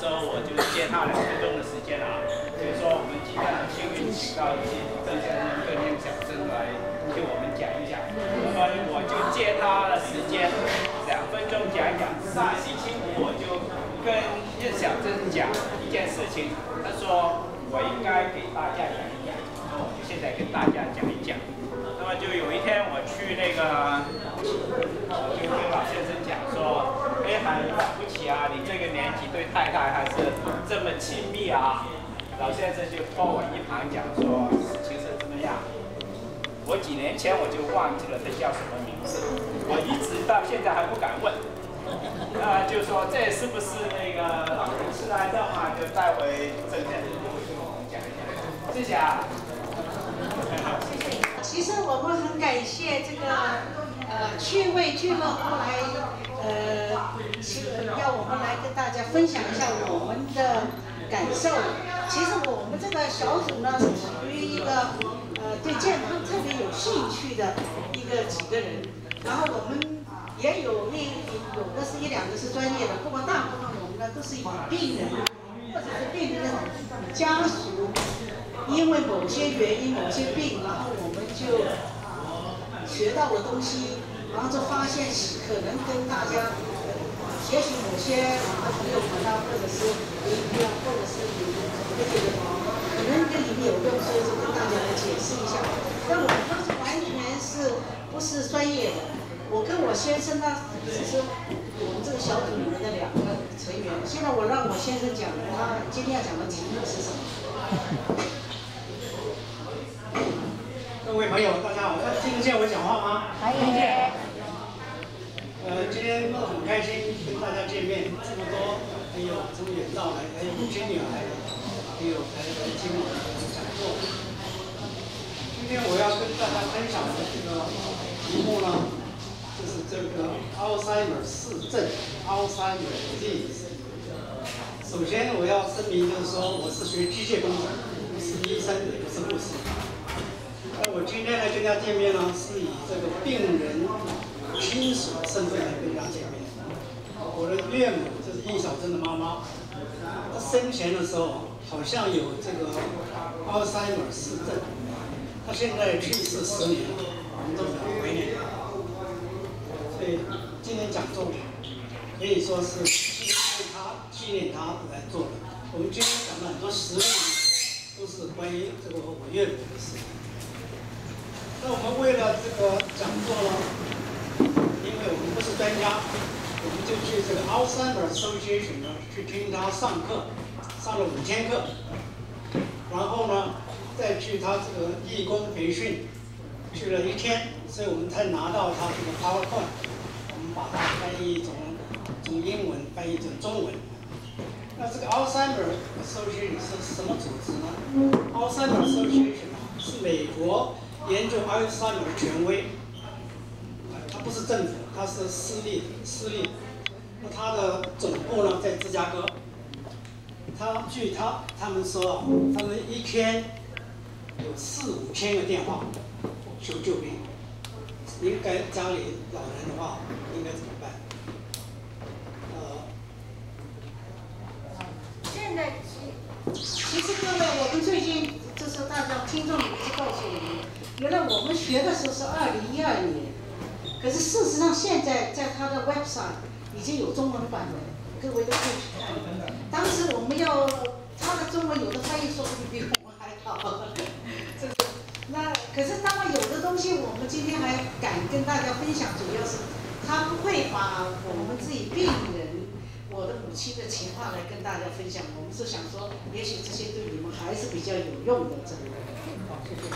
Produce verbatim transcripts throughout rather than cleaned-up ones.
时候我就借他两分钟的时间啊，就是说我们今天很幸运请到郑先生跟任小生来给我们讲一讲，那么我就借他的时间两分钟讲一讲。上星期五我就跟任小生讲一件事情，他说我应该给大家讲一讲，那我就现在跟大家讲一讲。那么就有一天我去那个，我就跟老先生讲说，哎，很了不起啊，你这个年纪对太太还是这么亲密啊。老先生就拖我一旁讲说，事情是这么样。我几年前我就忘记了他叫什么名字，我一直到现在还不敢问。呃，就说这是不是那个老人痴呆症啊？就待会郑先生就会跟我们讲一讲。谢谢啊。 谢谢。其实我们很感谢这个呃趣味俱乐部来呃要我们来跟大家分享一下我们的感受。其实我们这个小组呢是属于一个呃对健康特别有兴趣的一个几个人，然后我们也有一有的是一两个是专业的，不过大部分我们呢都是以病人或者是病人的家属。因为某些原因、某些病，然后我们就学到了东西，然后就发现可能跟大家，也许某些我们的朋友们啊，或者是邻居啊，或者是有这个可能跟你们有用，所以就跟大家来解释一下。但我们是完全是不是专业的。我跟我先生呢，只是我们这个小组里面的两个成员。现在我让我先生讲，他今天要讲的题目是什么？ 各位朋友，大家好，听得见我讲话吗？ 可以。 呃，今天很开心跟大家见面，这么多朋友从远道来，还有五千里来的朋友来来听我的讲座。今天我要跟大家分享的这个题目呢，就是这个 Alzheimer 氏症 （Alzheimer disease）。首先我要声明，就是说我是学机械工程，不是医生，也不是护士。那我今天来跟大家见面呢，是以这个病人亲属的身份来跟大家见面。我的岳母就是易小珍的妈妈，她生前的时候好像有这个阿尔茨海默氏症，她现在去世十年了，我们都很怀念她。所以今天讲座可以说是纪念她、纪念她来做的。我们今天讲了很多实例，都是关于这个我岳母的事情。那我们为了这个讲座呢，因为我们不是专家，我们就去这个 Alzheimer Association 呢去听他上课，上了五天课，然后呢再去他这个义工培训，去了一天，所以我们才拿到他这个 PowerPoint， 我们把它翻译从从英文翻译成中文。那这个 Alzheimer Association 是什么组织呢 ？Alzheimer Association 是美国研究阿尔茨海默的权威，它不是政府，它是私立私立。那它的总部呢在芝加哥。他据他他们说啊，他们一天有四五千个电话求救兵。应该家里老人的话，应该怎么办？呃， 现在其其实各位，我们最近就是大家听众也是告诉我们。原来我们学的时候是二零一二年，可是事实上现在在他的 website 已经有中文版了，各位都可以去看。当时我们要他的中文有的翻译说不定比我们还好，这个那可是当然有的东西我们今天还敢跟大家分享，主要是他不会把我们自己病人、我的母亲的情况来跟大家分享。我们是想说，也许这些对你们还是比较有用的，这个。好，谢谢。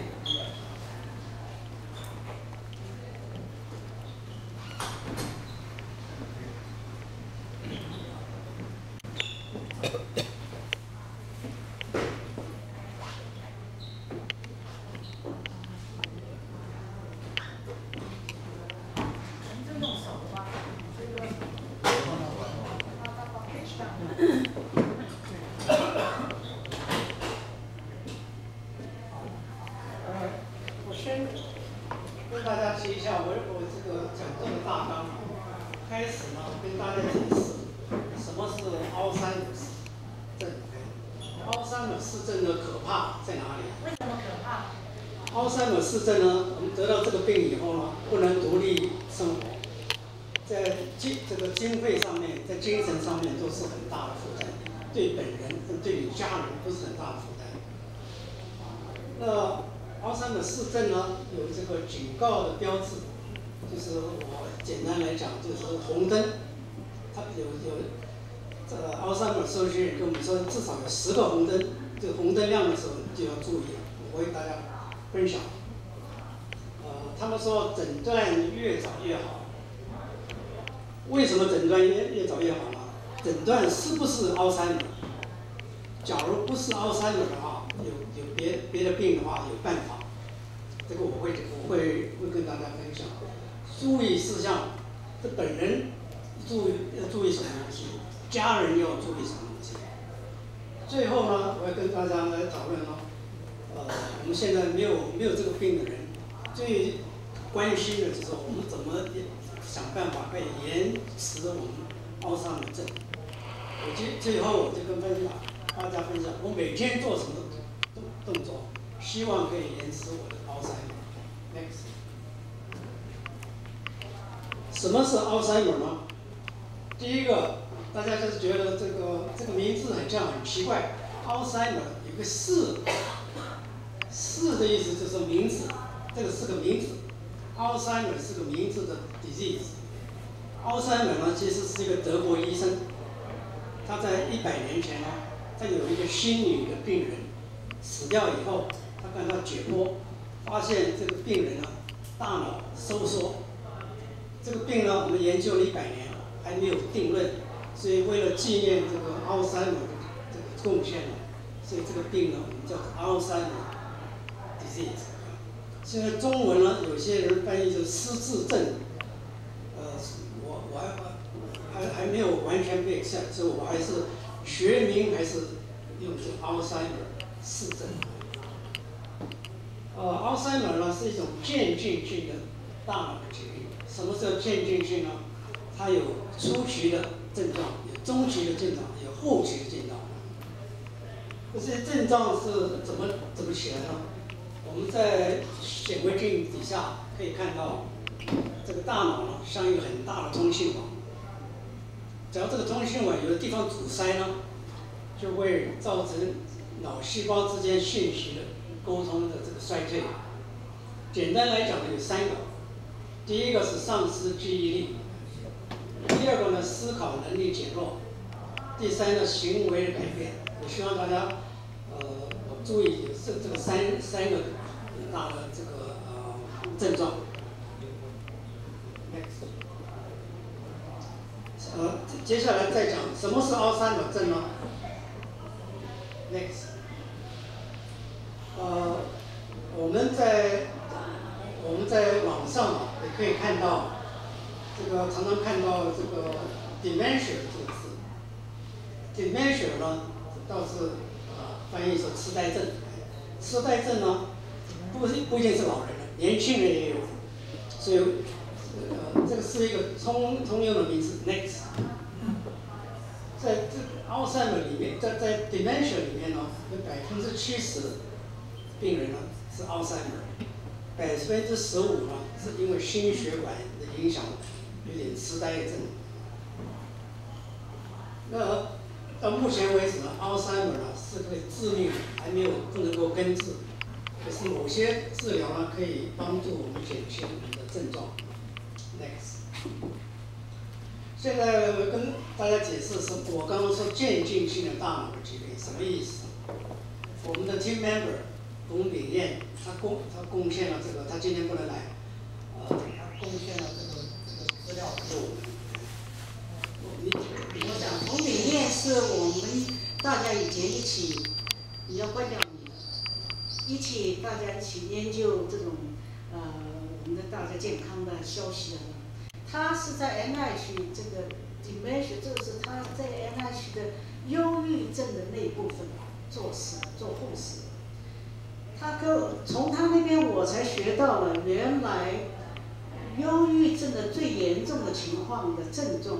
跟大家提一下我我这个讲座的大纲啊。开始呢，跟大家解释什么是奥赛姆氏症？奥赛姆氏症的可怕在哪里？ 为什么可怕？ 奥赛姆氏症呢，我们得到这个病以后呢，不能独立生活，在经这个经费上面，在精神上面都是很大的负担，对本人、对你家人都是很大的负担。那奥赛姆氏症呢，有这个警告的标志，就是我简单来讲，就是红灯，它有有这个奥赛姆收据跟我们说，至少有十个红灯，这个红灯亮的时候就要注意了。我为大家分享。呃，他们说诊断越早越好。为什么诊断越越早越好呢？诊断是不是奥赛姆？假如不是奥赛姆的话，有有别别的病的话，有办法。这个我会我会会跟大家分享。注意事项，这本人注意要注意什么东西，家人要注意什么东西。最后呢，我要跟大家来讨论呢，呃，我们现在没有没有这个病的人，最关心的就是我们怎么想办法可以延迟我们奥赛姆症。我最最后我就跟分享大家分享，我每天做什么动动作，希望可以延迟我的奥赛姆。Next， 什么是奥赛姆呢？第一个，大家就是觉得这个这个名字很像很奇怪，奥赛姆有个氏，氏的意思就是名字，这个是个名字。奥赛姆是个名字的 disease。奥赛姆呢，其实是一个德国医生，他在一百年前呢，他有一个心女的病人死掉以后，他跟他解剖，发现这个病人呢大脑收缩。这个病呢，我们研究了一百年，还没有定论，所以为了纪念这个奥赛姆的这个贡献呢，所以这个病呢，我们叫奥赛姆 disease。现在中文呢，有些人翻译成失智症，呃，我我还还还没有完全被 accept， 所以我还是学名还是用这奥赛姆氏症。呃，奥赛姆呢是一种渐进性的大脑的疾病。什么叫渐进性呢？它有初期的症状，有中期的症状，有后期的症状。这些症状是怎么怎么起来呢？我们在显微镜底下可以看到，这个大脑呢像一个很大的通信网。只要这个通信网有的地方阻塞呢，就会造成脑细胞之间信息的沟通的这个衰退。简单来讲呢，有三个。第一个是丧失记忆力，第二个呢思考能力减弱，第三个行为的改变。我希望大家呃注意这这个三三个大的这个呃症状。Next， 呃，接下来再讲什么是奥赛姆症呢 ？Next， 呃，我们在我们在网上啊也可以看到，这个常常看到这个 dementia 这个字 ，dementia 呢倒是呃翻译成痴呆症。痴呆症呢不是不一定是老人的，年轻人也有，所以呃这个是一个通通用的名词 Next。在这个奥赛姆里面，在在 dementia 里面呢，有百分之七十的病人呢是奥赛姆。百分之十五呢，是因为心血管的影响，有点痴呆症。那到目前为止呢，奥赛姆呢是可以致命，还没有不能够根治。可是某些治疗呢，可以帮助我们减轻我们的症状。Next， 现在我跟大家解释是，我刚刚说渐进性的大脑的疾病什么意思？我们的 team member。董炳燕，他贡他贡献了这个，他今天不能来，呃，他贡献了这个这个资料给我们。 你我想董炳燕是我们大家以前一起，你要关掉你了，一起大家一起研究这种呃我们的大家健康的消息的。他是在 N H 这个 dementia， 这个是他在 N H 的忧郁症的那一部分做事做护士。他跟从他那边我才学到了，原来忧郁症的最严重的情况的症状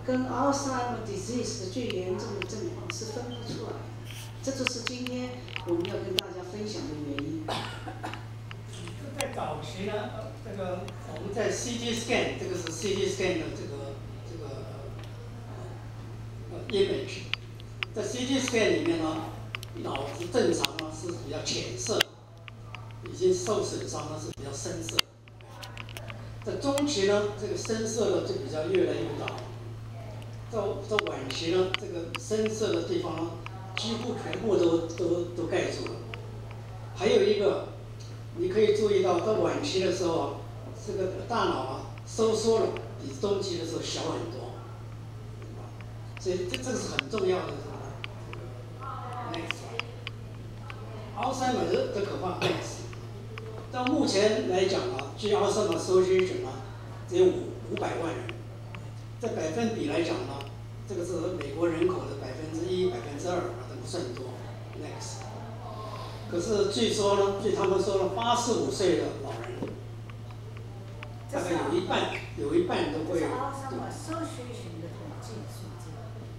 跟 Alzheimer disease 的最严重的症状是分不出来的。这就是今天我们要跟大家分享的原因。 在早期呢，呃，这个我们在 C T scan， 这个是 C T scan 的这个这个呃 image， 在 C T scan 里面呢，脑子正常呢是比较浅色，已经受损伤呢是比较深色。在中期呢，这个深色的就比较越来越大。在在晚期呢，这个深色的地方呢，几乎全部都都都盖住了。还有一个，你可以注意到，在晚期的时候啊，这个大脑啊收缩了，比中期的时候小很多。所以这这个是很重要的什么 ？Next，Alzheimer 的的可怕 next。到目前来讲啊，据 Alzheimer Association 啊，只有五五百万人，在百分比来讲呢，这个是美国人口的百分之一、百分之二，都不算多。Next， 可是据说呢，据他们说呢，八十五岁的老人，大概有一半，有一半都会。 Alzheimer Association 的统计数字。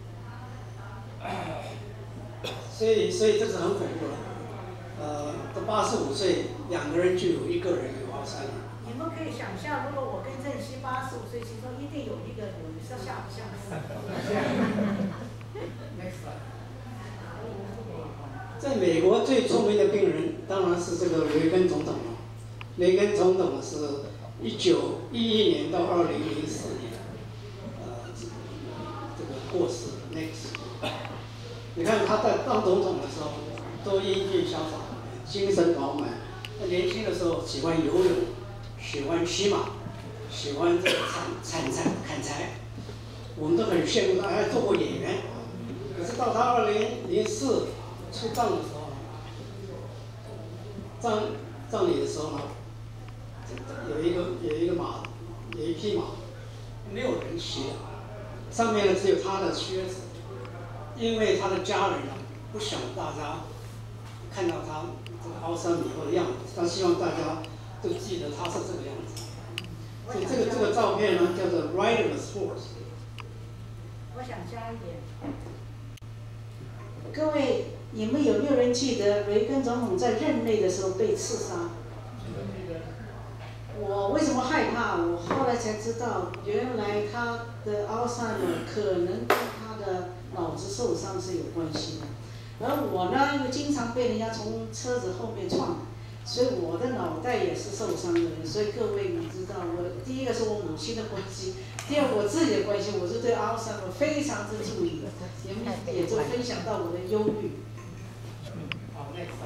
所以，所以这是很恐怖的。呃，到八十五岁，两个人就有一个人有奥赛尔。 你们可以想象，如果我跟郑熙八十五岁，其中一定有一个有像像不像？ 在美国最出名的病人当然是这个雷根总统了。雷根总统是一九一一年到二零零四年，呃，这个过世。Next， 你看他在当总统的时候都英俊潇洒，精神饱满。他年轻的时候喜欢游泳，喜欢骑马，喜欢这个砍砍柴砍柴，我们都很羡慕他，还做过演员。可是到他二零零四出葬的时候，葬葬礼的时候呢，有一个有一个马，有一匹马，没有人骑的，上面呢只有他的靴子，因为他的家人呢不想大家看到他这个奥山以后的样子，他希望大家都记得他是这个样子。所以这个这个照片呢叫做 Riderless Horse。 我想加一点，各位，你们有没有人记得雷根总统在任内的时候被刺杀？我为什么害怕？我后来才知道，原来他的 Alzheimer 可能跟他的脑子受伤是有关系的。而我呢，因为经常被人家从车子后面撞，所以我的脑袋也是受伤的人。所以各位，你知道，我第一个是我母亲的关系，第二我自己的关系，我是对 Alzheimer 非常之注意的，也也就分享到我的忧郁。 好 ，next。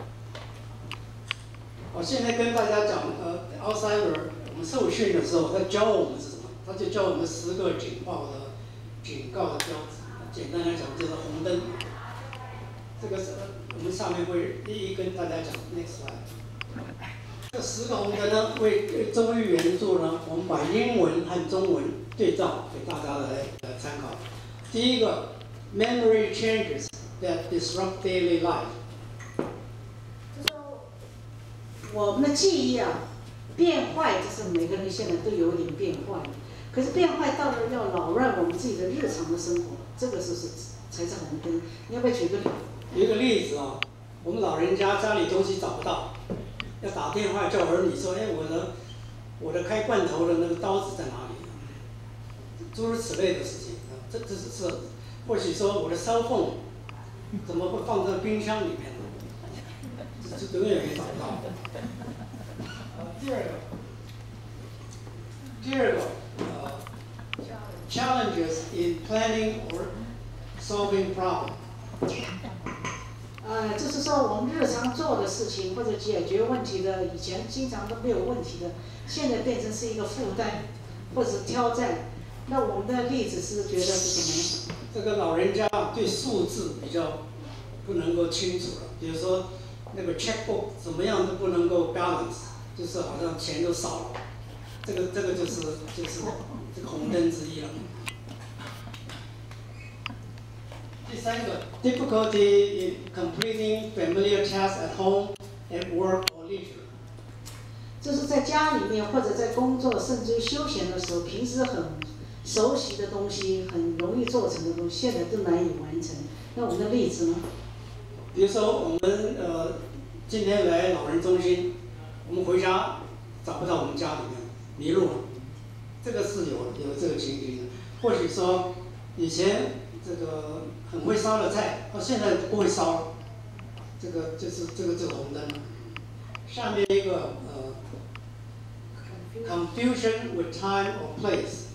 我现在跟大家讲，呃 ，Alzheimer 我们受训的时候，他教我们是什么？他就教我们十个警报的警告的标志。简单来讲，就是红灯。这个是我们上面会一一跟大家讲 ，next slide。这十个红灯呢，为中英原著呢，我们把英文和中文对照给大家来来参考。第一个 ，memory changes that disrupt daily life。 我们的记忆啊，变坏，就是每个人现在都有点变坏了。可是变坏到了要扰乱我们自己的日常的生活，这个是是才是红灯。你要不要举个例？ 一个例子啊，我们老人家家里东西找不到，要打电话叫儿女说：“哎，我的我的开罐头的那个刀子在哪里？”诸如此类的事情，这这是是，或许说我的cell phone怎么会放在冰箱里面呢？这永远没找到。第二个，第二个，呃 ，challenges in planning or solving problem。 呃，就是说我们日常做的事情或者解决问题的，以前经常都没有问题的，现在变成是一个负担或者是挑战。那我们的例子是觉得是什么？ 这个老人家对数字比较不能够清楚了，比如说那个 checkbook 怎么样都不能够 balance， 就是好像钱都少了，这个这个就是就是这个红灯之一了。第三个 difficulty in completing familiar tasks at home, at work or leisure。 就是在家里面或者在工作，甚至于休闲的时候，平时很熟悉的东西、很容易做成的东西，现在都难以完成。那我们的例子呢？ 比如说我们呃今天来老人中心，我们回家找不到我们家里面，迷路了，这个是有有这个情形的。或许说以前这个很会烧的菜，到现在不会烧了，这个就是这个这个红灯。下面一个呃 ，confusion with time or place，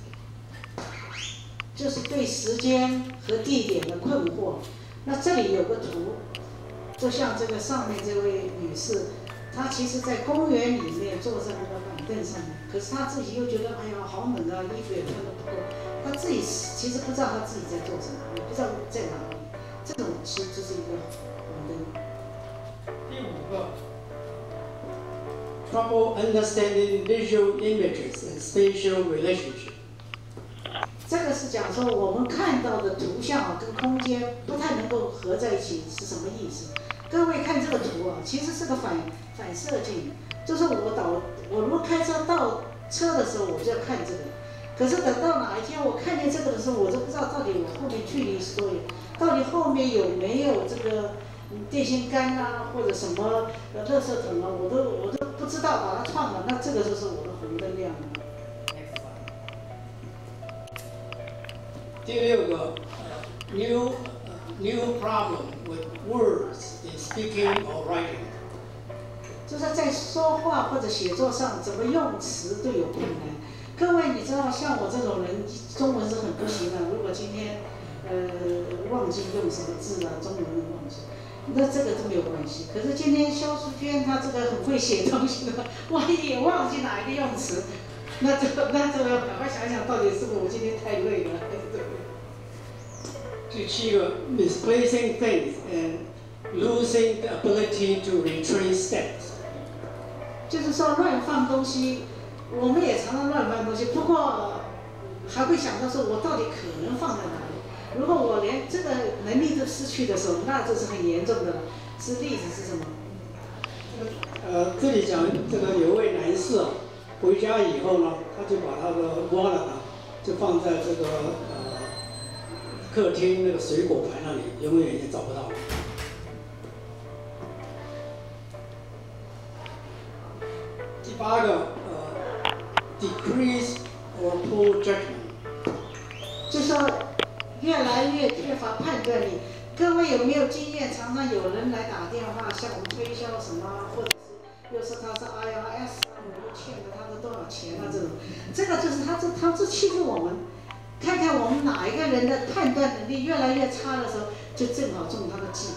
就是对时间和地点的困惑。那这里有个图，就像这个上面这位女士，她其实在公园里面坐在那个板凳上面，可是她自己又觉得哎呀好冷啊，衣服也穿得不够，她自己其实不知道她自己在做什么，也不知道在哪里。这种其实就是一个红灯。 第五个 ，trouble understanding visual images and spatial relationship。 这个是讲说我们看到的图像啊跟空间不太能够合在一起是什么意思？各位看这个图啊，其实是个反反射镜，就是我导我如果开车倒车的时候，我就要看这个。可是等到哪一天我看见这个的时候，我都不知道到底我后面距离是多远，到底后面有没有这个电线杆啊或者什么呃垃圾桶啊，我都我都不知道把它撞了，那这个就是我的红灯亮了。 第六个 ，new new problem with words in speaking or writing。 就是在说话或者写作上，怎么用词都有困难。各位，你知道，像我这种人，中文是很不行的。如果今天呃忘记用什么字啊，中文忘记，那这个都没有关系。可是今天肖淑娟她这个很会写东西的，万一也忘记哪一个用词，那这那这要赶快想想，到底是不是我今天太累了，还是怎么样？ 第七个 misplacing things and losing the ability to retrace steps。 就是说乱放东西，我们也常常乱放东西，不过还会想到说我到底可能放在哪里。如果我连这个能力都失去的时候，那这是很严重的了。是例子是什么？ 呃，这里讲这个有位男士啊，回家以后呢，他就把他的 wallet 啊，就放在这个呃客厅那个水果盘那里，永远也找不到。第八个呃 ，decrease or poor judgment， 就说越来越缺乏判断力。各位有没有经验？常常有人来打电话向我们推销什么，或者是又说他是 I R S 啊，我们欠了他的多少钱啊，这种，这个就是他这他这欺负我们。看看我们哪一个人的判断能力越来越差的时候，就正好中他的计。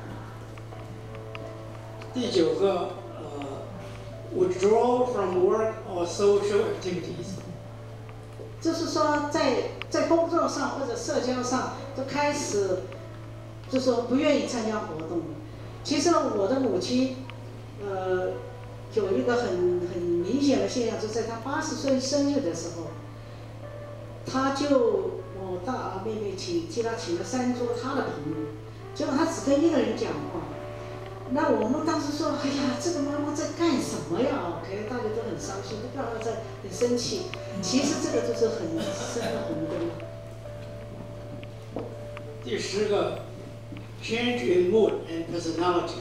第九个呃 ，withdraw from work or social activities， 就是说在在工作上或者社交上都开始，就说不愿意参加活动了。其实我的母亲，呃，有一个很很明显的现象，就在她八十岁生日的时候。他就我大妹妹请替他请了三桌他的朋友，结果他只跟一个人讲话。那我们当时说，哎呀，这个妈妈在干什么呀？可能大家都很伤心，都不知道在很生气。其实这个就是很深的红灯。 第十个 change in mood and personality，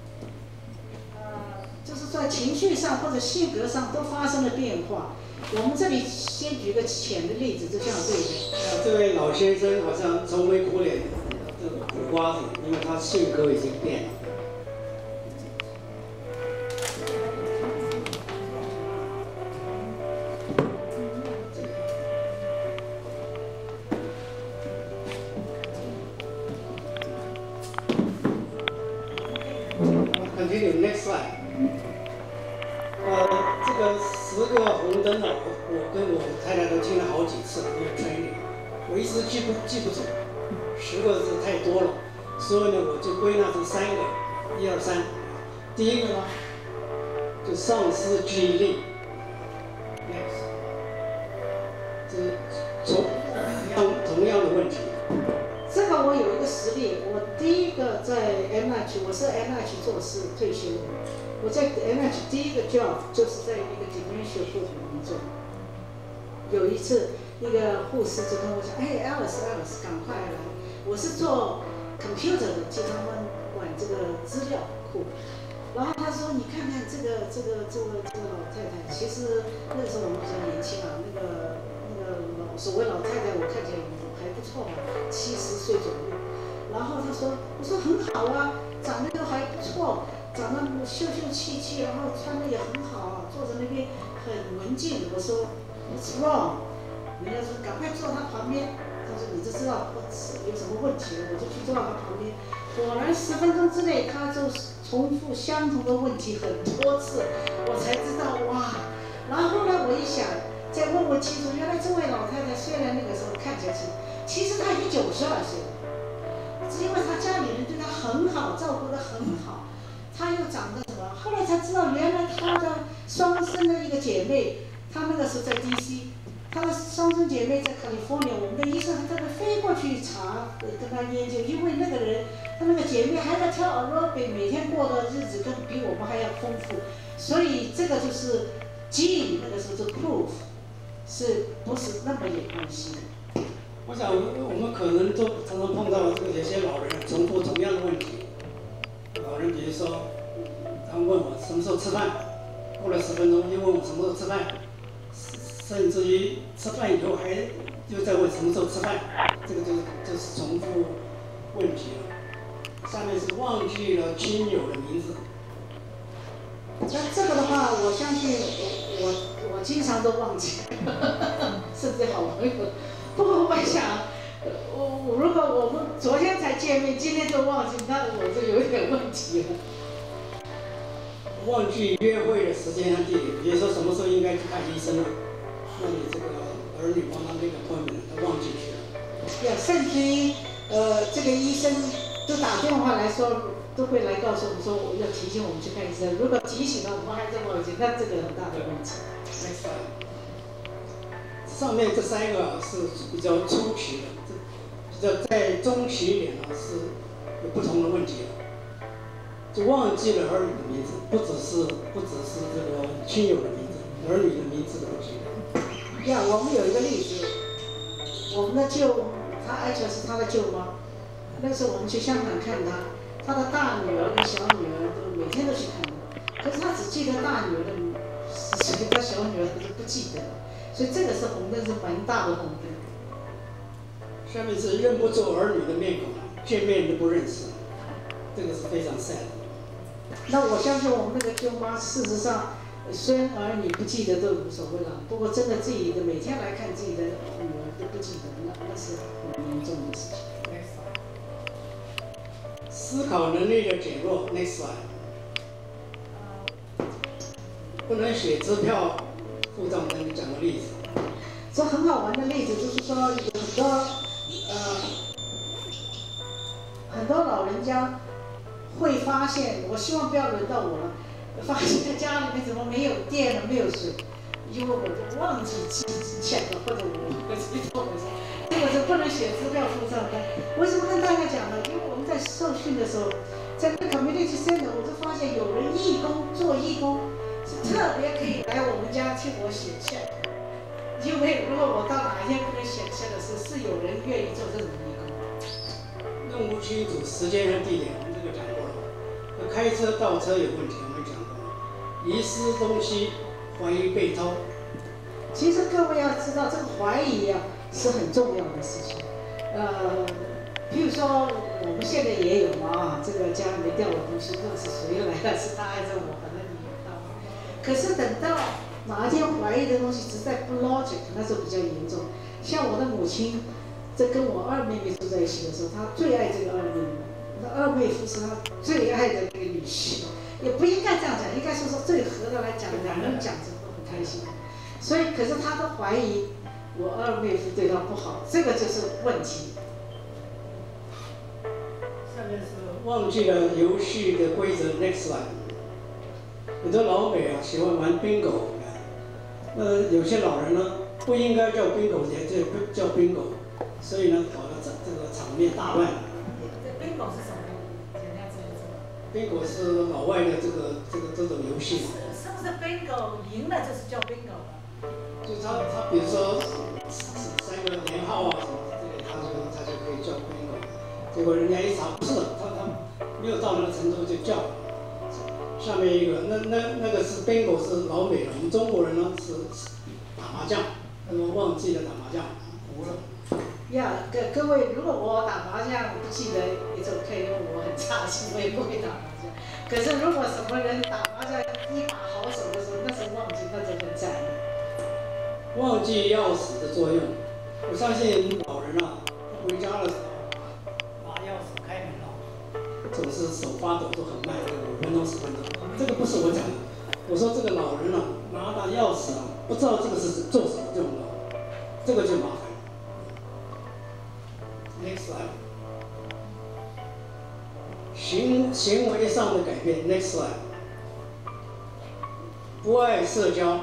呃，就是在情绪上或者性格上都发生了变化。我们这里先举个浅的例子，就像这个。 呃，这位老先生好像愁眉苦脸，这个苦瓜子，因为他性格已经变了。Continue next slide。呃，这个十个红灯呢，我我跟我太太都听了好几次，因为 training， 我一直记不记不住，十个字太多了，所以呢，我就归纳成三个，一二三。第一个呢，就丧失记忆力 ，next， 这同同同样的问题。 这个我有一个实例，我第一个在 M H， 我是 M H 做事退休的。我在 M H 第一个 job 就是在一个 dementia group 工作。有一次， 一个护士就跟我讲，哎 ，Alice，Alice， 赶快来，我是做 computer 的，经常管管这个资料库。然后他说，你看看这个这个这个这个老太太，其实那个时候我们比较年轻啊，那个那个老所谓老太太，我看起来还不错吧，七十岁左右。然后他说，我说很好啊，长得都还不错，长得秀秀气气，然后穿的也很好，坐在那边很文静。我说 ，What's wrong？ 人家说赶快坐他旁边。他说你就知道我有什么问题了，我就去坐到他旁边。果然十分钟之内，他就重复相同的问题很多次，我才知道哇。然后后来我一想，再问问清楚，原来这位老太太虽然那个时候看起来是，其实她已经九十二岁了，只因为她家里人对她很好，照顾得很好，她又长得什么？后来才知道，原来她的双生的一个姐妹，她那个时候在 D C。她的双生姐妹在 California， 我们的医生还特别飞过去查，呃，跟她研究，因为那个人，她那个姐妹还在跳 aerobic， 每天过的日子跟比我们还要丰富，所以这个就是基因那个时候是 proof， 是不是那么有关系的？ 我想我们可能都常常碰到这个有些老人重复同样的问题。老人比如说，他们问我什么时候吃饭，过了十分钟又问我什么时候吃饭。甚至于吃饭以后还又在问什么时候吃饭，这个就是就是重复问题了。下面是忘记了亲友的名字。 那这个的话，我相信我我我经常都忘记，甚至好朋友。不过我想，我我如果我们昨天才见面，今天都忘记，那我就有点问题了。 忘记约会的时间和地点，比如说什么时候应该去看医生了。那你这个儿女帮他那个 appointment， 他忘记去了。 呀，甚至于呃，这个医生都打电话来说，都会来告诉我们说，我要提醒我们去看医生。如果提醒了，我们还在忘记，那这个很大的问题。 Next slide。上面这三个是比较初期的，比较在中期一点呢是有不同的问题了。就忘记了儿女的名字，不只是不只是这个亲友的名字，儿女的名字都不记得。 呀，我们有一个例子，我们的舅，她艾乔是她的舅妈，那个时候我们去香港看她，她的大女儿跟小女儿都每天都去看她，可是她只记得大女儿的十岁，她小女儿她就不记得了，所以这个是红灯，是蛮大的红灯。 下面是认不出儿女的面孔，见面都不认识，这个是非常 sad 的。 那我相信我们那个舅妈，事实上。孙儿女不记得都无所谓了，不过真的自己的每天来看自己的女儿都不记得，那那是很严重的事情。 思考能力的减弱 ，next slide。不能写支票付账单，你讲个例子。 这很好玩的例子就是说，有很多呃很多老人家会发现，我希望不要轮到我了。发现家里面怎么没有电了，没有水，因为我就忘记寄钱了，或者我我自己做的时候，这个是不能写支票付账单。为什么跟大家讲呢？因为我们在受训的时候，在那 community center， 我就发现有人义工做义工是特别可以来我们家替我写钱，因为如果我到哪一天不能写钱的时候，是有人愿意做这种义工。 弄不清楚时间和地点，我们这个讲过了。开车倒车有问题，我们讲过了。遗失东西，怀疑被偷。 其实各位要知道，这个怀疑啊是很重要的事情。呃，譬如说我们现在也有嘛啊，这个家里面掉了东西，不知道是谁来的，是他还是我，反正你也到。可是等到哪一天怀疑的东西实在不 logic， 那就比较严重。像我的母亲，在跟我二妹妹住在一起的时候，她最爱这个二妹妹。那二妹夫是她最爱的那个女婿，也不应该这样讲，应该说是最合得来讲，两个人讲着都很开心。所以，可是她都怀疑我二妹夫对她不好，这个就是问题。 下面是忘记了游戏的规则 ，next slide。很多老美啊喜欢玩 bingo， 那有些老人呢不应该叫 bingo， 也就叫 bingo， 所以呢搞得这这个场面大乱。 bingo 是什么？简单说一说。 bingo 是老外的这个这个这种游戏。 是是不是 bingo 赢了就是叫 bingo 了？ 就他他比如说三个连号啊什么之类，他就他就可以叫 bingo。结果人家一查不是，他他没有到那个程度就叫。下面一个，那那那个是 bingo 是老美的，我们中国人呢是打麻将，那么忘记了打麻将，糊了。 呀，各各位，如果我打麻将不记得也是 OK，因为我很差劲，我也不会打麻将。可是如果什么人打麻将一把好手的时候，那时候忘记，那就很惨。 忘记钥匙的作用，我相信老人啊，回家的时候拿钥匙开门啊，总是手发抖都很慢，这个五分钟十分钟。这个不是我讲的，我说这个老人啊，拿到钥匙啊，不知道这个是做什么用的，这个就麻烦。Next slide。行行为上的改变 ，next slide。不爱社交。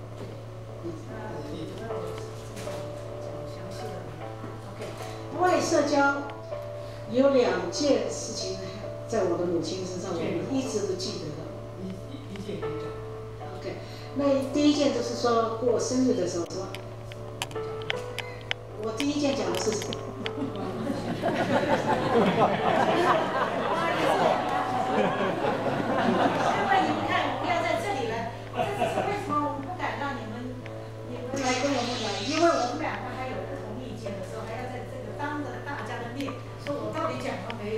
不爱社交有两件事情，在我的母亲身上，我一直都记得的。 一一一件一件。 OK， 那第一件就是说过生日的时候说，我第一件讲的是什么？因为你们看，不要在这里来，这是为什么我们不敢让你们你们来跟我们讲？因为我们两个还有不同意见的时候，还要在这个当着大家的面说，我到底讲了没有？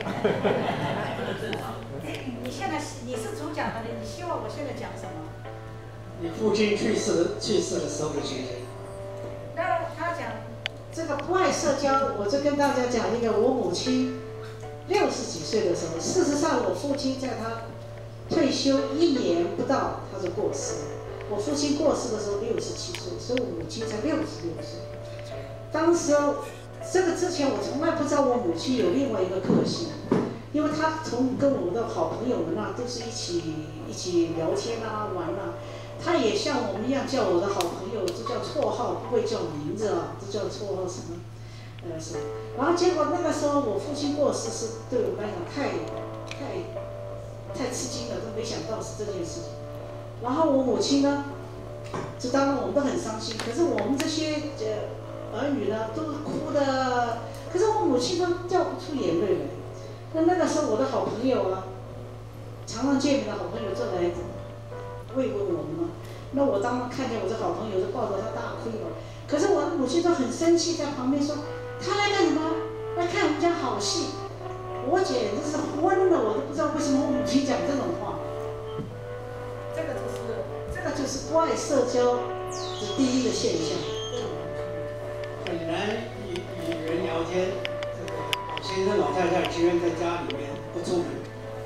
你现在你是主讲的，你希望我现在讲什么？ 你父亲去世去世的时候的情形。 那他讲这个不爱社交，我就跟大家讲一个，我母亲六十几岁的时候，事实上我父亲在他退休一年不到他就过世了。我父亲过世的时候六十七岁，所以我母亲才六十六岁。当时这个之前我从来不知道我母亲有另外一个个性，因为她从跟我的好朋友们啊都是一起一起聊天啊玩啊。他也像我们一样叫我的好朋友，这叫绰号，不会叫名字啊，这叫绰号什么？呃是。然后结果那个时候我父亲过世是对我来讲太太太吃惊了，都没想到是这件事情。然后我母亲呢，这当然我们都很伤心，可是我们这些呃儿女呢都是哭的，可是我母亲都掉不出眼泪来。那那个时候我的好朋友啊，常常见面的好朋友就来慰问我们嘛。那我当然看见我这好朋友就抱着他大哭了，可是我的母亲就很生气，在旁边说：“他来干什么？来看我们家好戏。”我简直是昏了，我都不知道为什么我母亲讲这种话。这个就是这个就是不爱社交的第一个现象。 很难与与人聊天，这个老先生老太太情愿在家里面不出门。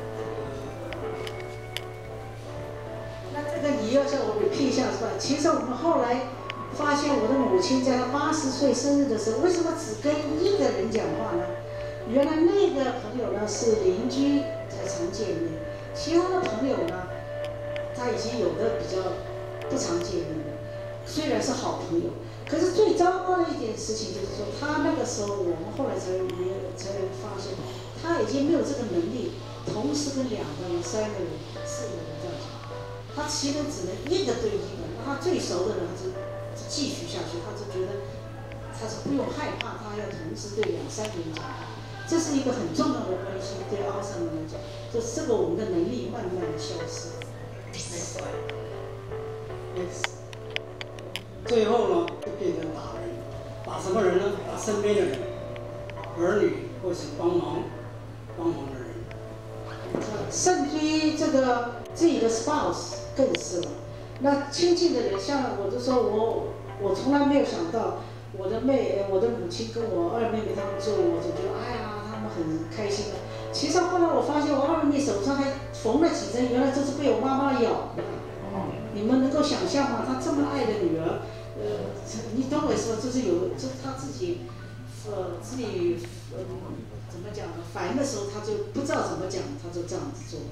这个你要叫我 repeat 一下是吧？其实我们后来发现，我的母亲在她八十岁生日的时候，为什么只跟一个人讲话呢？原来那个朋友呢是邻居才常见面，其他的朋友呢，他已经有的比较不常见面的，虽然是好朋友，可是最糟糕的一件事情就是说，他那个时候我们后来才才发现，他已经没有这个能力，同时跟两个人、三个人、四个人这样讲。他其实只能一个对一个，他最熟的人他就继续下去，他就觉得他是不用害怕，他要同时对两三个人讲话，这是一个很重要的关系。对阿桑人来讲，就是这个我们的能力慢慢的消失。 Next slide. Next. 最后呢，就变成打人，打什么人呢？打身边的人，儿女或是帮忙帮忙的人。 甚至于这个自己的 spouse 更是了。那亲近的人，像我就说我我从来没有想到我的妹、我的母亲跟我二妹妹她们做，我就觉得哎呀，她们很开心的。其实后来我发现我二妹妹手上还缝了几针，原来这是被我妈妈咬的。你们能够想象吗？她这么爱的女儿，呃，你懂我意思吗？就是有，就是她自己，呃，自己呃怎么讲呢？烦的时候，她就不知道怎么讲，她就这样子做。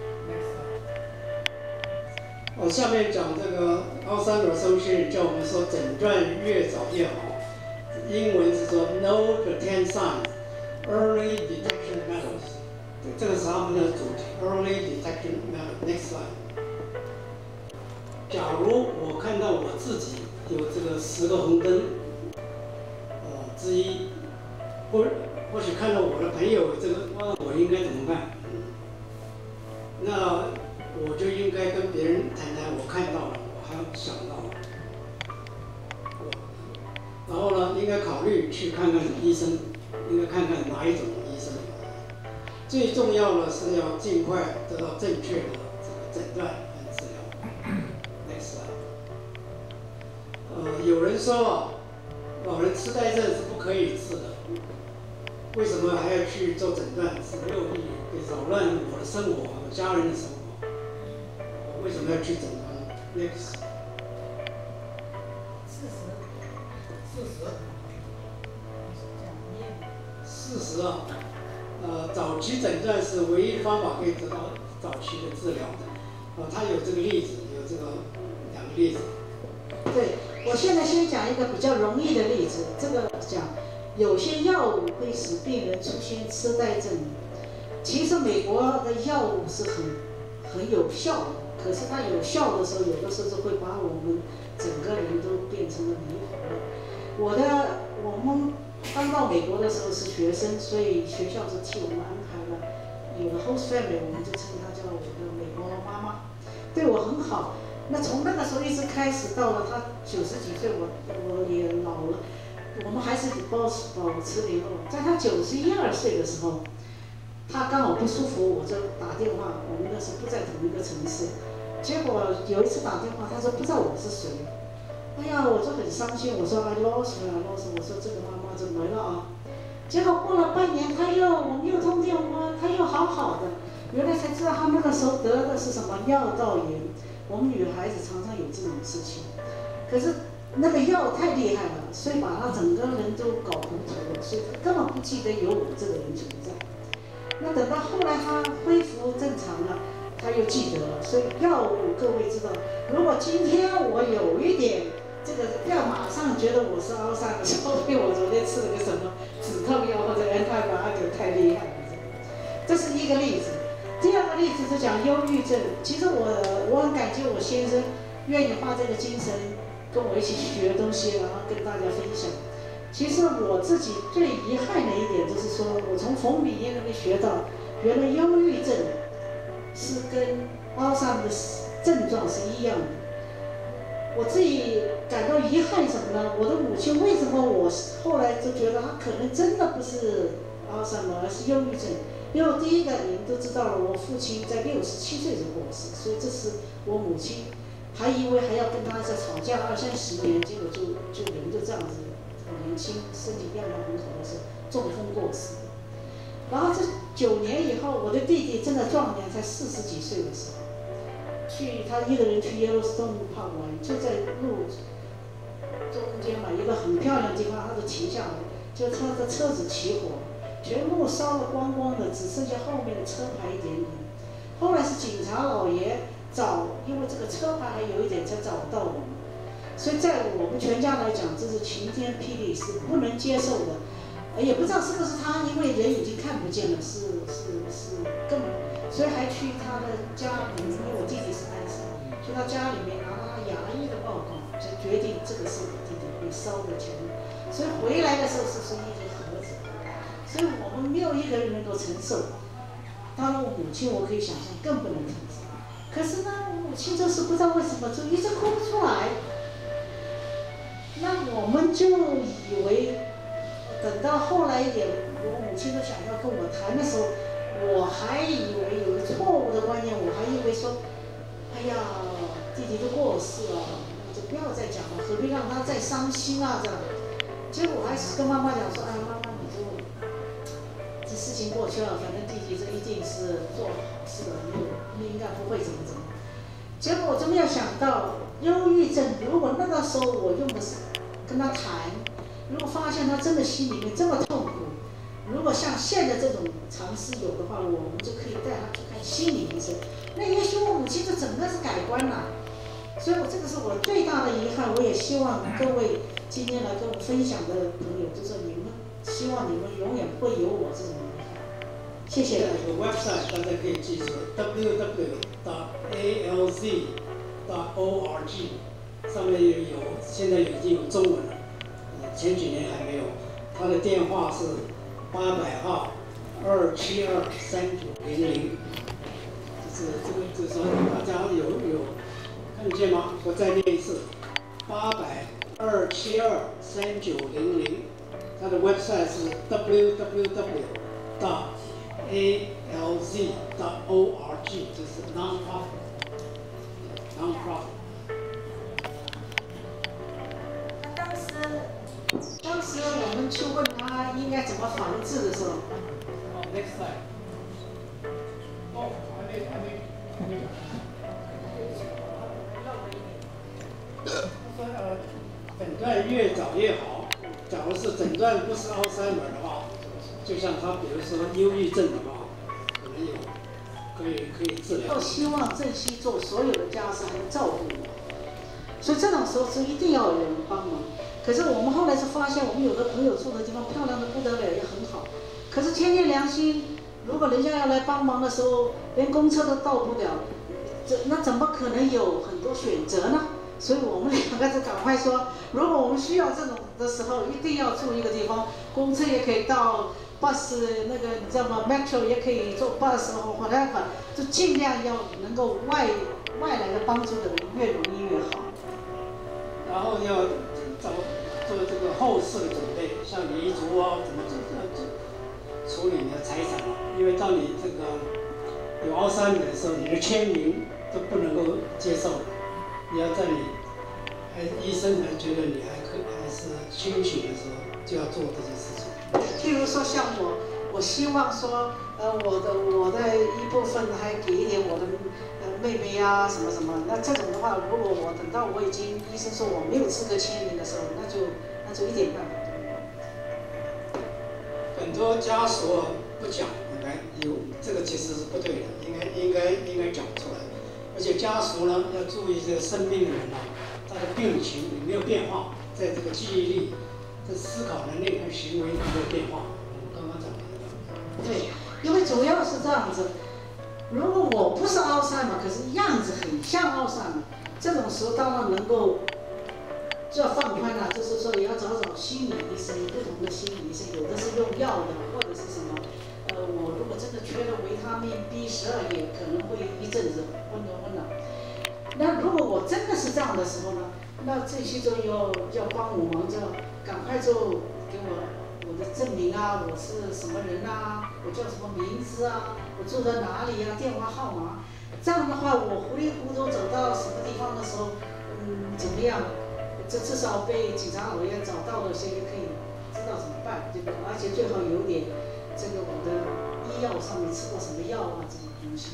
我下面讲这个奥三尔松先生叫我们说诊断越早越好，英文是说 know the ten signs, early detection methods， 这个是他们的主题 early detection method。Next slide。假如我看到我自己有这个十个红灯，呃之一，或或许看到我的朋友这个，问我应该怎么办？那我就应该跟别人谈谈，我看到了，我还想到了。然后呢，应该考虑去看看医生，应该看看哪一种医生。最重要的是要尽快得到正确的这个诊断和治疗。Next slide。呃，有人说，老人痴呆症是不可以治的，为什么还要去做诊断？是没有意义，会扰乱我的生活，我家人的生活。我为什么要去诊断 ？Next。 四十。四十， 事实啊，呃，早期诊断是唯一方法可以得到早期的治疗的。呃，他有这个例子，有这个两个例子。 对，我现在先讲一个比较容易的例子。这个讲有些药物会使病人出现痴呆症。其实美国的药物是很很有效的，可是它有效的时候，有的时候会把我们整个人都变成了迷糊了。我的我们刚到美国的时候是学生，所以学校是替我们安排了，有了 host family， 我们就称她叫我的美国妈妈，对我很好。那从那个时候一直开始，到了她九十几岁，我我也老了，我们还是保保持联络。在她九十一二岁的时候，她刚好不舒服，我就打电话，我们那时候不在同一个城市。结果有一次打电话，她说不知道我是谁。哎呀，我就很伤心，我说 I lost her, I lost her， 我说这个妈妈就没了啊。结果过了半年，她又我们又通电话，她又好好的。原来才知道她那个时候得的是什么尿道炎。我们女孩子常常有这种事情，可是那个药太厉害了，所以把她整个人都搞糊涂了，所以她根本不记得有我这个人存在。那等到后来她恢复正常了，她又记得了。所以药物各位知道，如果今天我有一点。这个不要马上觉得我是阿萨的，说明我昨天吃了个什么止痛药或者安胎把它就太厉害了。这是一个例子。第二个例子是讲忧郁症。其实我我很感谢我先生愿意花这个精神跟我一起学东西，然后跟大家分享。其实我自己最遗憾的一点就是说，我从冯敏燕那边学到，原来忧郁症是跟阿萨的症状是一样的。我自己感到遗憾什么呢？我的母亲为什么我后来就觉得她可能真的不是阿尔茨海默，而是忧郁症？因为第一个你们都知道了，我父亲在六十七岁就过世，所以这是我母亲，还以为还要跟他在吵架二三十年，结果就就人就这样子，很年轻，身体样貌很好的是中风过世。然后这九年以后，我的弟弟真的壮年，才四十几岁的时候。去他一个人去耶鲁斯动物park玩，就在路中间嘛，一个很漂亮的地方，他就停下来，就他的车子起火，全部烧得光光的，只剩下后面的车牌一点点。后来是警察老爷找，因为这个车牌还有一点才找到我们，所以在我们全家来讲，这是晴天霹雳，是不能接受的。也不知道是不是他，因为人已经看不见了，是是是更。所以还去他的家里面，因为我弟弟是单身，去他家里面拿到他牙医的报告，就决定这个是我弟弟被烧的钱。所以回来的时候是是一个盒子，所以我们没有一个人能够承受。当然我母亲我可以想象更不能承受，可是呢，我母亲就是不知道为什么就一直哭不出来。那我们就以为，等到后来一点，我母亲都想要跟我谈的时候。我还以为有个错误的观念，我还以为说，哎呀，弟弟都过世了，就不要再讲了，何必让他再伤心啊？这样。结果我还是跟妈妈讲说，哎，妈妈你就这事情过去了，反正弟弟这一定是做了好事的，你你应该不会怎么怎么。结果我就没有想到，忧郁症如果那个时候我用的是跟他谈，如果发现他真的心里面这么痛苦。如果像现在这种尝试有的话，我们就可以带他去看心理医生。那也许我母亲就整个是改观了。所以我这个是我最大的遗憾。我也希望各位今天来跟我分享的朋友，就是你们希望你们永远不会有我这种遗憾。谢谢。 有个 website 大家可以记住 ：w w w dot a l z dot org。 上面有有现在已经有中文了，呃前几年还没有。他的电话是八百号二七二三九零零，就是这个就是说大家有有看得见吗？我再念一次，八百二七二三九零零。他的 website 是 w w w dot a l z dot org， 这是 non-profit。non-profit。 当时，当时我们去问他应该怎么防治的时候， 哦 ，next slide。哦，还没还没还没讲。他说呃，诊断越早越好。假如是诊断不是阿尔茨海默的话，就像他比如说忧郁症的话，可能有可以可以治疗。 都希望正西做所有的家事还有照顾我，所以这种时候是一定要有人帮忙。可是我们后来是发现，我们有的朋友住的地方漂亮的不得了，也很好。可是天天良心，如果人家要来帮忙的时候，连公车都到不了，这那怎么可能有很多选择呢？所以我们两个就赶快说，如果我们需要这种的时候，一定要住一个地方，公车也可以到 ，bus 那个你知道吗 ？metro 也可以坐 bus 或 whatever， 就尽量要能够外外来的帮助的人越容易越好。 然后要找做这个后事的准备，像你遗嘱啊，怎么怎么处理你的财产啊？因为当你这个有阿尔茨海默的时候，你的签名都不能够接受。你要在你还医生还觉得你还可还是清醒的时候，就要做这些事情。 譬如说像我，我希望说，呃，我的我的一部分还给一点我的呃妹妹啊什么什么。那这种的话，如果我等到我已经医生说我没有资格签名的时候，那就那就一点办法都没有。 很多家属不讲，应该有这个其实是不对的，应该应该应该讲出来。而且家属呢要注意，这个生病的人呢，他的病情有没有变化，在这个记忆力、这思考能力和行为有没有变化？我们刚刚讲的那个。 对，因为主要是这样子，如果我不是阿尔茨海默，可是样子很像阿尔茨海默，这种时候当然能够就要放宽了，就是说也要找找心理医生，不同的心理医生，有的是用药的，或者是什么。呃，我如果真的缺了维他命 B 十二，也可能会一阵子昏昏昏了。那如果我真的是这样的时候呢，那这些就要要帮我忙，就赶快就给我我的证明啊，我是什么人啊，我叫什么名字啊，我住在哪里啊，电话号码。这样的话，我糊里糊涂走到什么地方的时候，嗯，怎么样？这至少被警察老爷找到了，谁也可以知道怎么办，对吧？而且最好有点。这个我的医药上面吃过什么药啊，这种东西。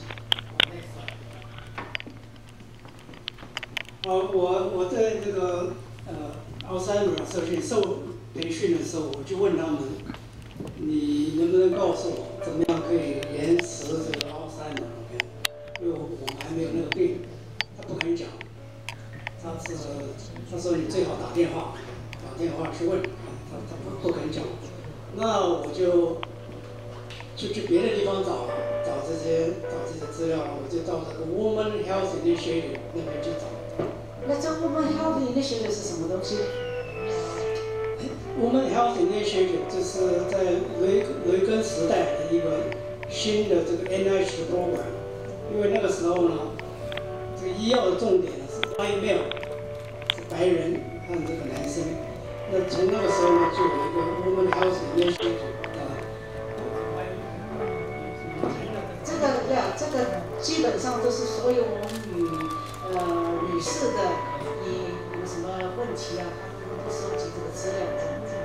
呃，我我在这个呃阿尔茨海默社区受培训的时候，我就问他们，你能不能告诉我怎么样可以延迟这个阿尔茨海默？因为我们还没有那个病，他不肯讲。他是他说你最好打电话，打电话去问，他他不不肯讲。那我就。就去别的地方找找这些找这些资料，我就到这个 Women Health Initiative 那边去找。 那这 Women Health Initiative 是什么东西 ？Women Health Initiative 就是在雷雷根时代的一个新的这个 N I H 的 program， 因为那个时候呢，这个医药的重点呢是 white male， 是白人和这个男生。那从那个时候呢，就有一个 Women Health Initiative。 这个呀，这个基本上都是所有我们女呃女士的，你有什么问题啊，他们都收集这个资料这样子。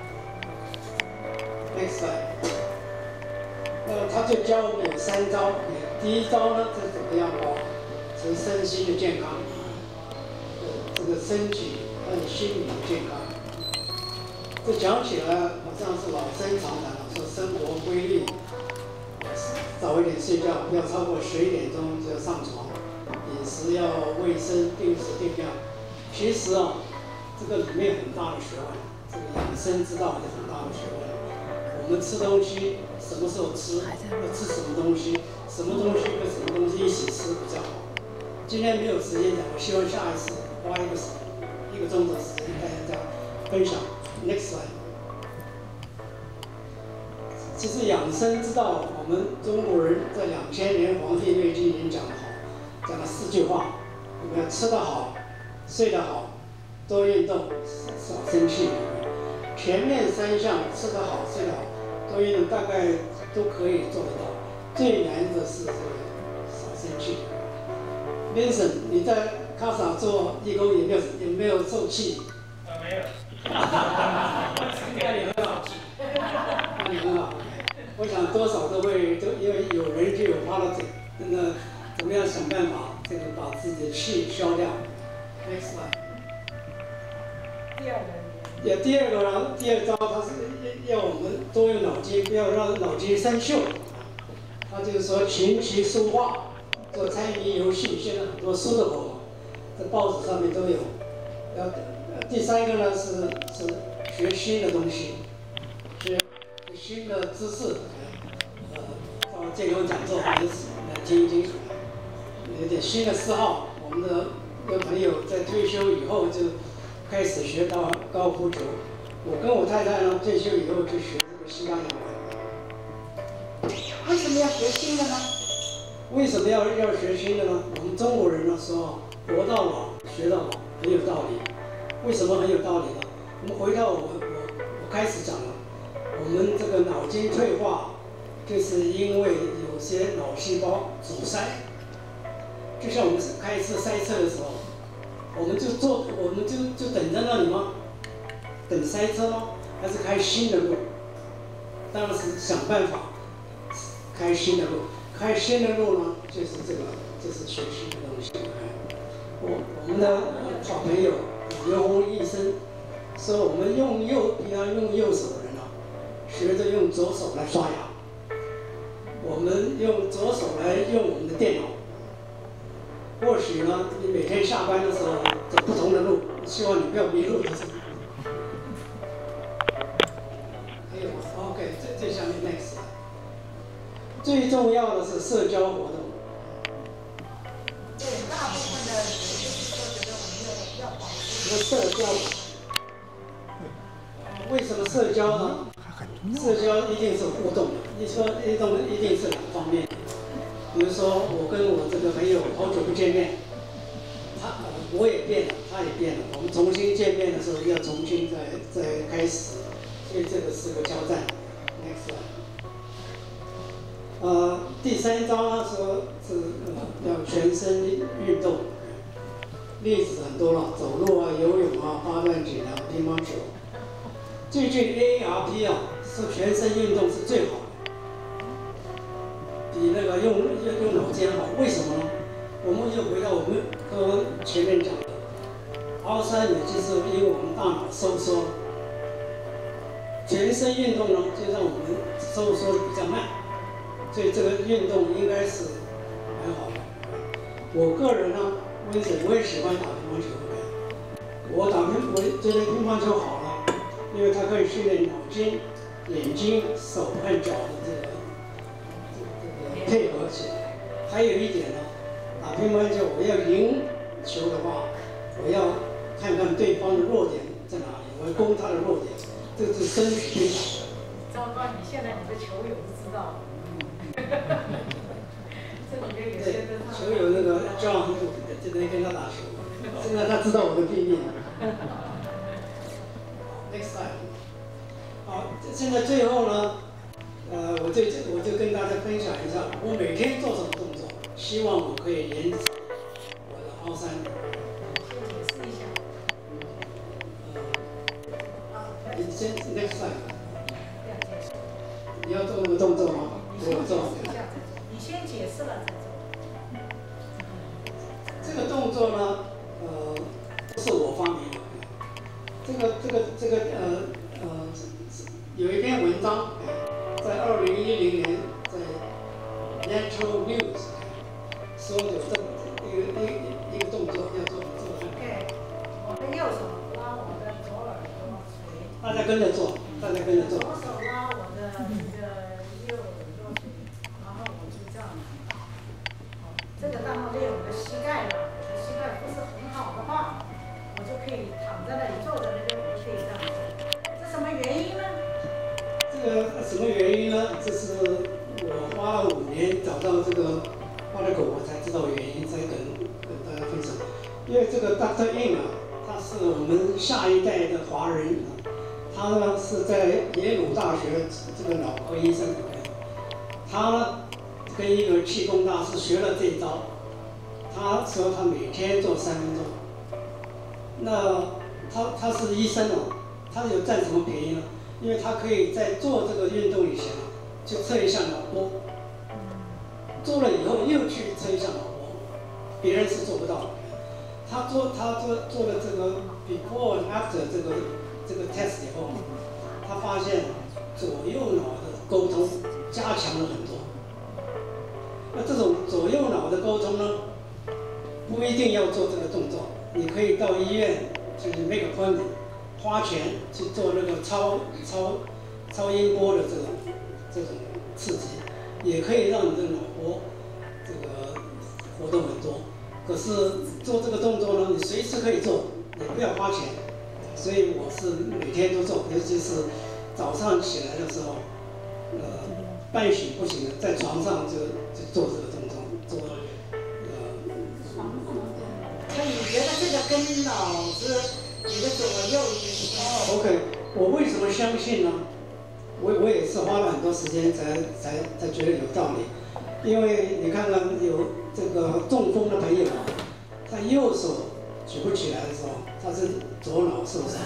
Next slide。那他就教我们有三招，第一招呢，是怎么样保持身心的健康，这个身体和你心理的健康。这讲起来好像是老生常谈了，说生活规律。早一点睡觉，不要超过十一点钟就要上床。饮食要卫生，定时定量。其实啊，这个里面很大的学问，这个养生之道也很大的学问。我们吃东西什么时候吃，要吃什么东西，什么东西跟什么东西一起吃比较好。今天没有时间讲，我希望下一次花一个一个钟头时间跟大家分享。Next slide。其实养生之道，我们中国人在两千年《黄帝内经》已经讲得好，讲了四句话：我们要吃得好，睡得好，多运动，少生气。前面三项吃得好、睡得好、多运动，大概都可以做得到。最难的是这个少生气。Vincent， 你在卡萨做义工有没有有没有受气？ 呃，没有。 那你很好，那你很好。我想多少都会，都因为有人就有发了嘴，那怎么样想办法这个把自己的气消掉 ？Next slide。 第二个。 也第二个呢，第二招它是要我们多用脑筋，不要让脑筋生锈。他就是说琴棋书画，做猜谜游戏，现在很多书都有，在报纸上面都有。要第三个呢是是学新的东西，学新的知识，呃，到健康讲座或者是来听一听，有点新的嗜好。我们的有朋友在退休以后就开始学到高尔夫球，我跟我太太呢退休以后就学这个西班牙文。 为什么要学新的呢？ 为什么要要学新的呢？我们中国人呢说活到老学到老很有道理。为什么很有道理呢？我们回到我我我开始讲了，我们这个脑筋退化，就是因为有些脑细胞阻塞。就像我们开车塞车的时候，我们就坐，我们就就等在那里吗？等塞车吗？还是开新的路？当然是想办法开新的路。开新的路呢，就是这个，就是学新的东西。我我们的好朋友刘洪医生说，我们用右，平常用右手的人啊，学着用左手来刷牙。我们用左手来用我们的电脑。或许呢，你每天下班的时候走不同的路，希望你不要迷路的。还有 ，OK， 这这下面 next。最重要的是社交活动。 对，大部分的人就是说觉得我们要要保持。 社交，为什么社交呢？社交一定是互动的。你说互动一定是两方面。比如说，我跟我这个朋友好久不见面，他我也变了，他也变了。我们重新见面的时候，要重新再再开始，所以这个是个交战。Next one。呃，第三招呢说是呃要全身运动，例子很多了，走路啊、游泳啊、八段锦啊、乒乓球。最近 A A R P 啊，是全身运动是最好的。比那个用用用脑筋好，为什么呢？我们又回到我们刚刚前面讲的，阿三美就是因为我们大脑收缩，全身运动呢就让我们收缩的比较慢，所以这个运动应该是蛮好的。我个人呢，我也我也喜欢打乒乓球，我打乒我觉得乒乓球好了，因为它可以训练脑筋、眼睛、手和脚的这个。配合起来，还有一点呢，打乒乓球我要赢球的话，我要看看对方的弱点在哪里，我要攻他的弱点，这是身体非常。 糟糕，你现在你的球友都知道了。这里面有些跟他。 球友那个John就能跟他打球，现在他知道我的秘密了。Next time。好，现在最后呢。呃，我就我就跟大家分享一下，我每天做什么动作，希望我可以延迟我的奥三。 先解释一下。 呃，你先 next time。你要做那个动作吗？我做。 你先解释了再做。 这个动作呢，呃，不是我发明的。这个这个这个呃呃，有一篇文章。在二零一零年，在 Natural News 说有这么一个一个一个动作要做做看。 对，我的右手拉我的左耳朵垂。 大家跟着做，大家跟着做。 左手拉我的这个右耳朵垂，然后我就这样。好，这个当然练我的膝盖了，我的膝盖不是很好的话。 可以躺在那里，坐在那边，我们可以这样子。这什么原因呢？ 这个什么原因呢？这是我花了五年找到这个花的狗，我才知道原因，再跟跟大家分享。因为这个 Doctor In 啊，他是我们下一代的华人啊，他呢是在耶鲁大学这个脑科医生，他呢跟一个气功大师学了这一招。他说他每天做三分钟。那他他是医生哦，他有占什么便宜呢？因为他可以在做这个运动以前啊，去测一下脑波，做了以后又去测一下脑波，别人是做不到的。他做他做做了这个 before and after 这个这个 test 以后，他发现左右脑的沟通加强了很多。那这种左右脑的沟通呢，不一定要做这个动作，你可以到医院就是 make appointment， 花钱去做那个超超超音波的这种这种刺激，也可以让你的脑波这个活动很多。可是做这个动作呢，你随时可以做，也不要花钱。所以我是每天都做，尤其是早上起来的时候，呃，半醒不醒的，在床上就就做这个动作，做呃。 那你觉得这个跟脑子，你的左右有 OK， 我为什么相信呢？我我也是花了很多时间才才才觉得有道理，因为你看看有这个中风的朋友啊，他右手举不起来的时候，他是左脑受伤，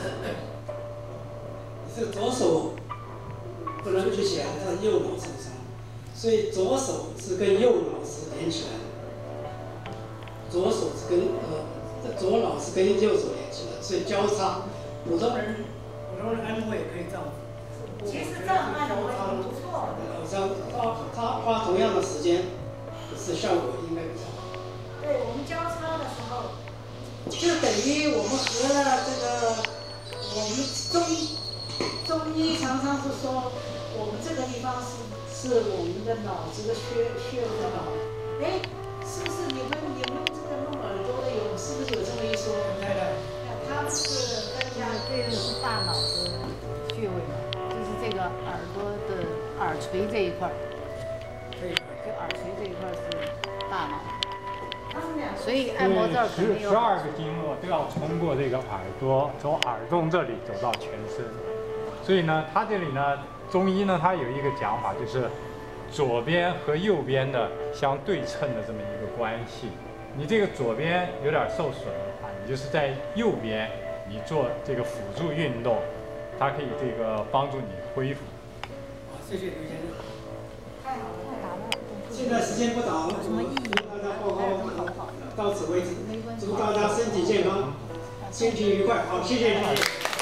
这个左手不能举起来，他是右脑受伤，所以左手是跟右脑是连起来的，左手是跟呃左脑是跟右手连起来，所以交叉。普通人普通人按摩也可以这样子。 其实这样按摩挺不错的。 好像他他花同样的时间，可是效果应该比较好。 对，我们交叉的时候，就等于我们合了这个，我们中医中医常常是说，我们这个地方是是我们的脑子的穴穴位脑。哎，是不是你们你们这个弄耳朵的有是不是有这么一说？ 对的。 他们是跟这个这个是大脑的穴位嘛，就是这个耳朵的耳垂这一块儿，就耳垂这一块儿是大脑，所以按摩这儿肯定有。 十二个经络都要通过这个耳朵，从耳洞这里走到全身。所以呢，它这里呢，中医呢，它有一个讲法，就是左边和右边的相对称的这么一个关系。你这个左边有点受损啊，你就是在右边，你做这个辅助运动，它可以这个帮助你恢复。 好，谢谢刘先生。 太好了，太好了。 现在时间不早， 有什么意义？ 大家报告到此为止，祝大家身体健康，心情愉快。好，谢谢谢谢。